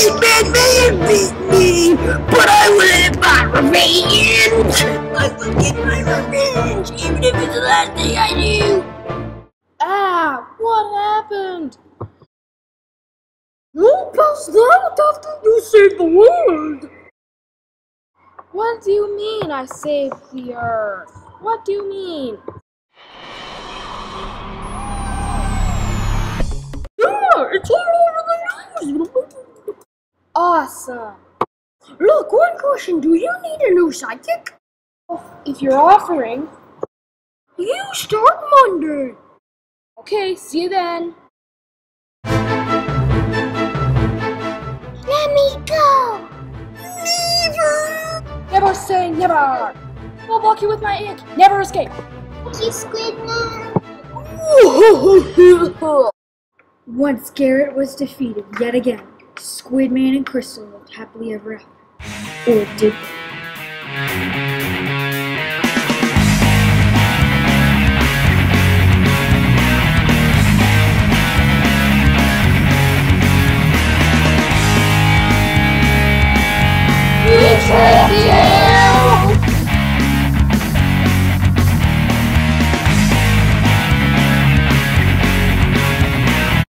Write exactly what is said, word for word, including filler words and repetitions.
Squidman may have beat me, but I will have my revenge! I will get my revenge, even if it's the last thing I do! Ah, what happened? You passed out after you saved the world! What do you mean I saved the earth? What do you mean? Yeah, it's all over the news! Awesome! Look, one question, do you need a new sidekick? If you're offering, you start Monday! Okay, see you then! Let me go! Never! Never say never! I'll block you with my ink. Never escape! Thank you, Squidman! Once Garrett was defeated yet again, Squidman and Crystal lived happily ever after. Or did they?